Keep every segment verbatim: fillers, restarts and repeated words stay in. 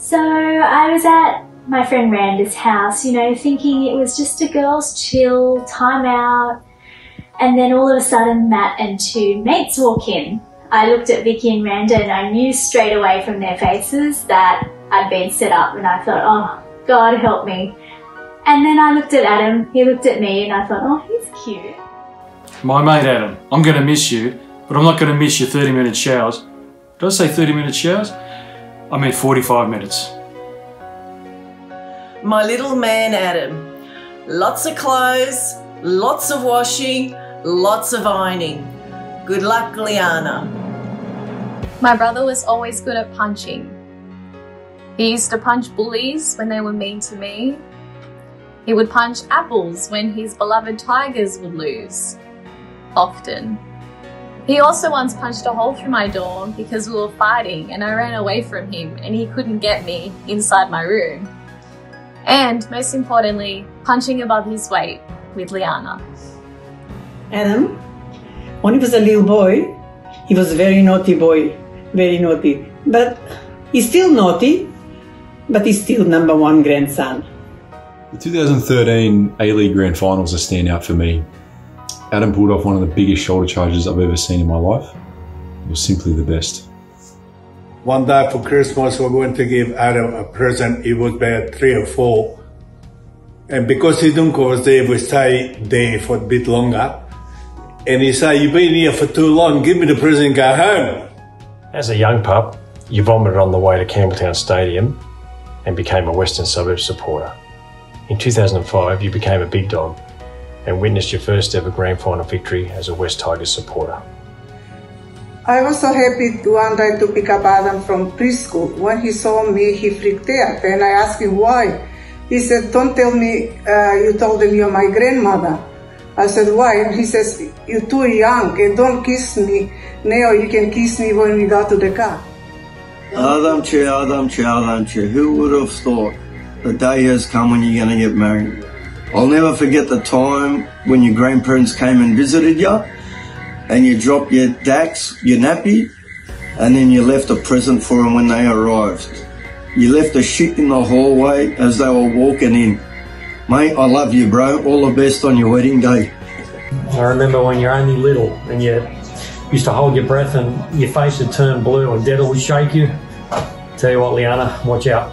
So I was at my friend Randa's house, you know, thinking it was just a girls' chill, time out, and then all of a sudden Matt and two mates walk in. I looked at Vicky and Randa and I knew straight away from their faces that I'd been set up, and I thought, oh, God help me. And then I looked at Adam, he looked at me, and I thought, oh, he's cute. My mate Adam, I'm going to miss you, but I'm not going to miss your thirty minute showers. Did I say thirty minute showers? I meant forty-five minutes. My little man Adam. Lots of clothes, lots of washing, lots of ironing. Good luck, Leanna. My brother was always good at punching. He used to punch bullies when they were mean to me. He would punch apples when his beloved tigers would lose. Often. He also once punched a hole through my door because we were fighting and I ran away from him and he couldn't get me inside my room. And most importantly, punching above his weight with Leanna. Adam, when he was a little boy, he was a very naughty boy, very naughty. But he's still naughty, but he's still number one grandson. The two thousand thirteen A-League Grand Finals are standout for me. Adam pulled off one of the biggest shoulder charges I've ever seen in my life. It was simply the best. One day for Christmas, we went to give Adam a present. He was about three or four. And because his uncle was there, we stayed there for a bit longer. And he said, you've been here for too long, give me the present and go home. As a young pup, you vomited on the way to Campbelltown Stadium and became a Western Suburbs supporter. In two thousand five, you became a big dog and witnessed your first ever grand final victory as a West Tigers supporter. I was so happy one day to pick up Adam from preschool. When he saw me, he freaked out, and I asked him why. He said, don't tell me uh, you told him you're my grandmother. I said, why? And he says, you're too young and don't kiss me. Now you can kiss me when we go to the car. Adam che, Adam che, Adam che. Who would have thought the day has come when you're going to get married? I'll never forget the time when your grandparents came and visited you and you dropped your dax, your nappy, and then you left a present for them when they arrived. You left a shit in the hallway as they were walking in. Mate, I love you, bro. All the best on your wedding day. I remember when you're only little and you used to hold your breath and your face would turn blue and Dad would shake you. Tell you what, Leanna, watch out.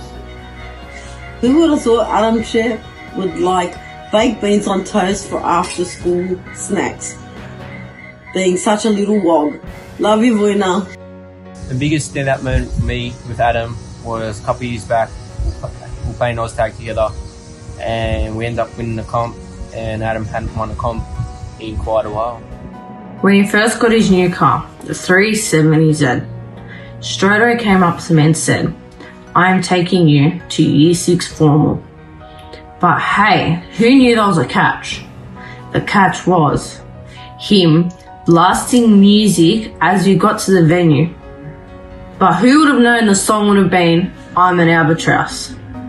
Who would have thought Adam Chef would like baked beans on toast for after school snacks? Being such a little wog. Love you, Leanna. The biggest standout moment for me with Adam was a couple of years back. We were playing Oztag together and we ended up winning the comp, and Adam hadn't won a comp in quite a while. When he first got his new car, the three seventy Z, straight away came up to me and said, I am taking you to year six formal. But hey, who knew there was a catch? The catch was him blasting music as we got to the venue. But who would have known the song would have been I'm an Albatross?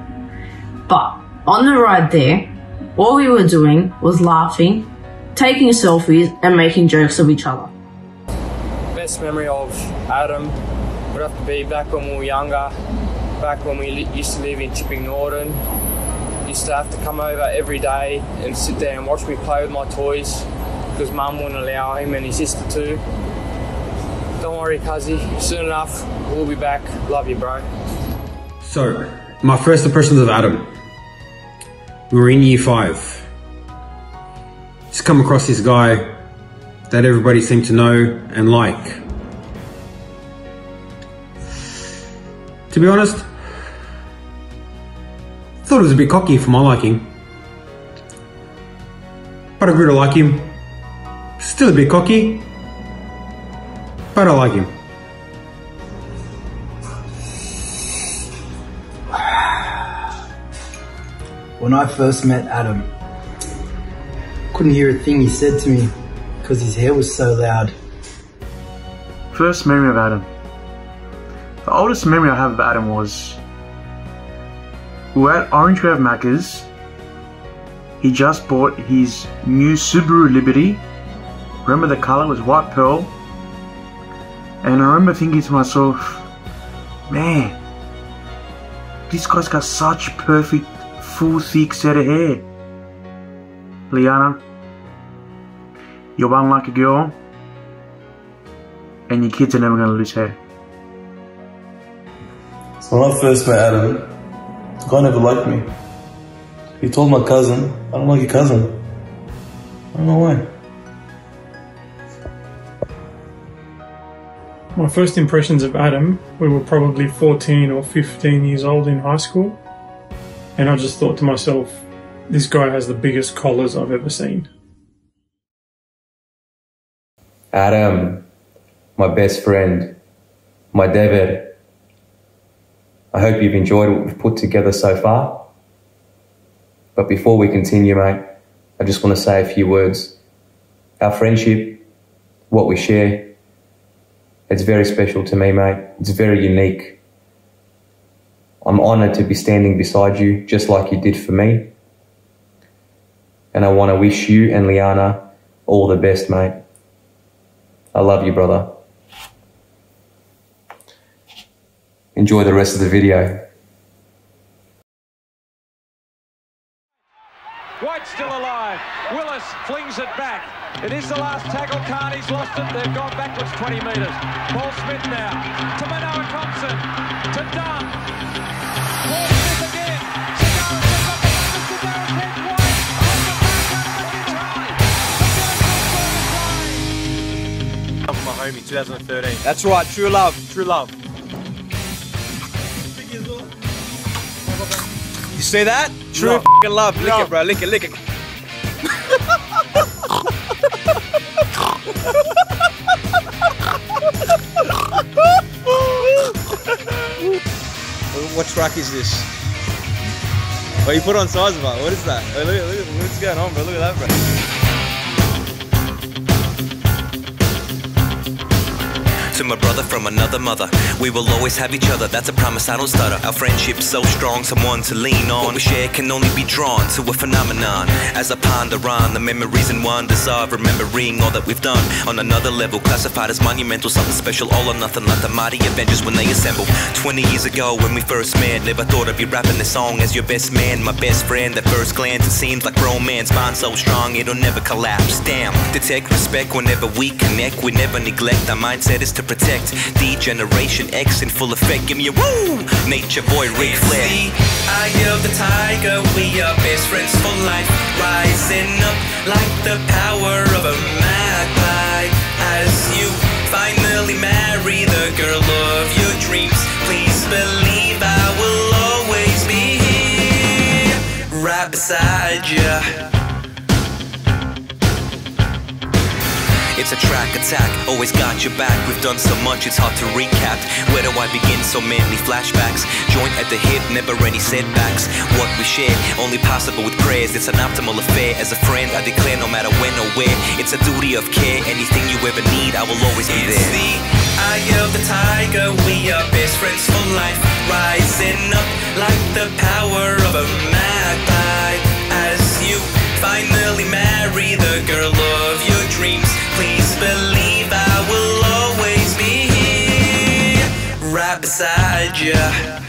But on the ride there, all we were doing was laughing, taking selfies and making jokes of each other. Best memory of Adam would have to be back when we were younger, back when we used to live in Chipping Norton. Used to have to come over every day and sit there and watch me play with my toys because Mum wouldn't allow him and his sister too. Don't worry, cuzzy, soon enough we'll be back. Love you, bro. So, my first impressions of Adam. We were in year five. Just come across this guy that everybody seemed to know and like. To be honest, I thought he was a bit cocky for my liking. But I grew to like him. Still a bit cocky, but I like him. When I first met Adam, couldn't hear a thing he said to me because his hair was so loud. First memory of Adam. The oldest memory I have of Adam was we were at Orange Grove Macca's. He just bought his new Subaru Liberty. Remember the colour was white pearl. And I remember thinking to myself, man, this guy's got such perfect, full, thick set of hair. Leanna, you're one lucky girl, and your kids are never going to lose hair. So when I first met Adam, the guy never liked me. He told my cousin, I don't like your cousin. I don't know why. My first impressions of Adam, we were probably fourteen or fifteen years old in high school, and I just thought to myself, this guy has the biggest collars I've ever seen. Adam, my best friend, my David, I hope you've enjoyed what we've put together so far. But before we continue, mate, I just want to say a few words. Our friendship, what we share, it's very special to me, mate. It's very unique. I'm honoured to be standing beside you, just like you did for me. And I want to wish you and Leanna all the best, mate. I love you, brother. Enjoy the rest of the video. White's still alive. Willis flings it back. It is the last tackle. Carney's lost it. They've gone backwards twenty metres. Paul Smith now. To Manoa Thompson. To Dunn. Paul Smith again. My homie, twenty thirteen. That's right, true love, true love. You see that? True love. F***ing love. Lick it, bro. Lick it, lick it. What track is this? Oh, you put on size bar. What is that? Oh, look, look, look what's going on, bro. Look at that, bro. To my brother from another mother, we will always have each other, that's a promise I don't stutter. Our friendship's so strong, someone to lean on. What we share can only be drawn to a phenomenon. As I ponder on the memories and wonders of remembering all that we've done on another level, classified as monumental, something special, all or nothing, like the mighty Avengers when they assemble. Twenty years ago when we first met, never thought I'd be rapping this song as your best man, my best friend. At first glance it seems like romance, bond so strong it'll never collapse. Damn, detect respect whenever we connect, we never neglect. Our mindset is to protect the generation X in full effect. Give me a woo! Nature boy Ric Flair. It's the eye of the tiger, we are best friends for life. Rising up like the power of a magpie. As you finally marry the girl of your dreams, please believe I will always be here, right beside you. It's a track attack, always got your back. We've done so much, it's hard to recap. Where do I begin? So many flashbacks. Joint at the hip, never any setbacks. What we share, only possible with prayers. It's an optimal affair. As a friend, I declare no matter when or where. It's a duty of care. Anything you ever need, I will always be there. It's the eye of the tiger, we are best friends for life. Rising up like the power of a magpie. As you finally marry the girl of your dreams, please believe I will always be here, right beside you.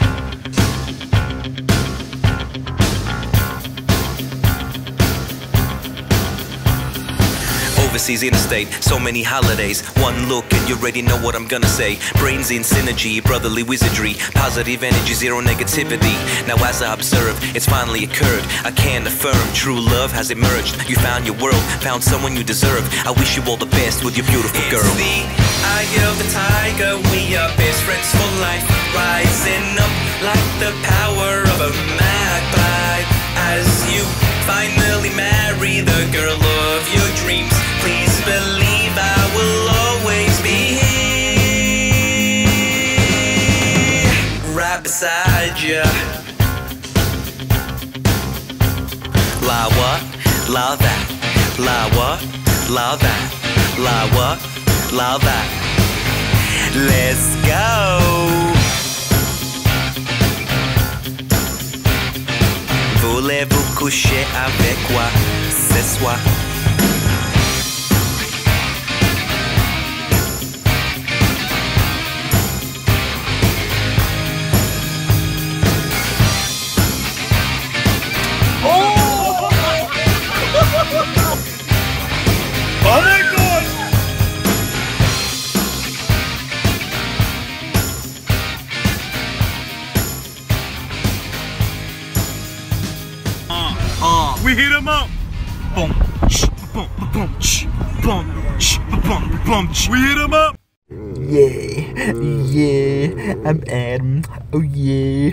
Overseas interstate, so many holidays. One look and you already know what I'm gonna say. Brains in synergy, brotherly wizardry, positive energy, zero negativity. Now as I observe, it's finally occurred. I can affirm, true love has emerged. You found your world, found someone you deserve. I wish you all the best with your beautiful girl. It's the eye of the tiger, we are best friends for life. Rising up like the power of a magpie. As you finally marry the girl of your dreams, please believe I will always be here, right beside you. La what? La that. La what? La that. La what? La that. Let's go. Voulez-vous coucher avec moi ce soir? 'em up. Boom, boom, boom, boom, boom, boom. We hit 'em up. Yeah, yeah, I'm Adam. Oh yeah.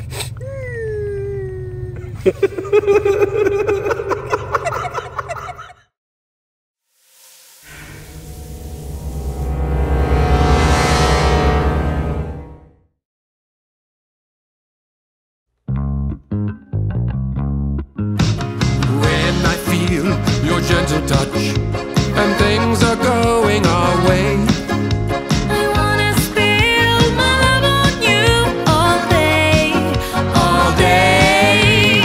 When I feel your gentle touch and things are going our way, I wanna spill my love on you all day, all day.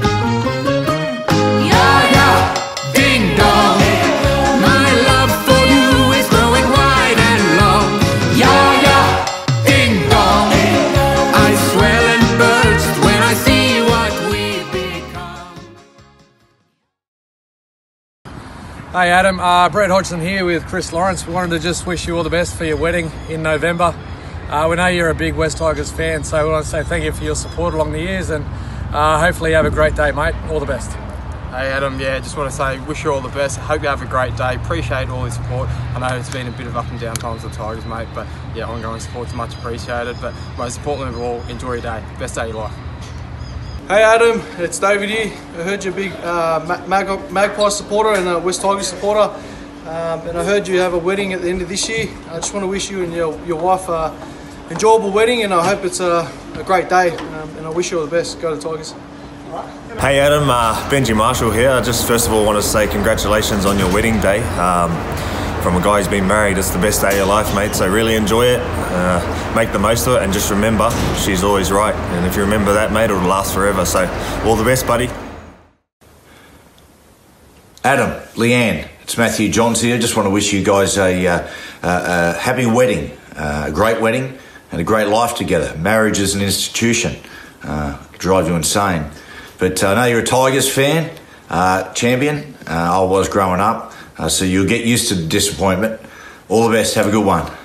yeah, yeah, ding dong. My love for you is growing wide and long. Yeah, yeah, ding dong. I swell and burst when I see what we've become. Hey Adam, uh, Brett Hodgson here with Chris Lawrence. We wanted to just wish you all the best for your wedding in November. Uh, we know you're a big West Tigers fan, so we want to say thank you for your support along the years, and uh, hopefully you have a great day, mate. All the best. Hey Adam, yeah, just want to say wish you all the best. Hope you have a great day. Appreciate all the support. I know it's been a bit of up and down times with the Tigers, mate, but yeah, ongoing support's much appreciated. But most importantly of all, enjoy your day. Best day of your life. Hey Adam, it's David here. I heard you're a big uh, Mag- Magpie supporter and a West Tigers supporter, um, and I heard you have a wedding at the end of this year. I just want to wish you and your, your wife a enjoyable wedding, and I hope it's a, a great day, um, and I wish you all the best. Go to Tigers. Hey Adam, uh, Benji Marshall here. I just first of all want to say congratulations on your wedding day. Um, from a guy who's been married, it's the best day of your life, mate, so really enjoy it, uh, make the most of it, and just remember, she's always right, and if you remember that, mate, it'll last forever, so all the best, buddy. Adam, Leanne, it's Matthew Johns here. Just want to wish you guys a, uh, a, a happy wedding, uh, a great wedding, and a great life together. Marriage is an institution, uh, drive you insane. But uh, I know you're a Tigers fan, uh, champion. Uh, I was growing up, uh, so you'll get used to the disappointment. All the best. Have a good one.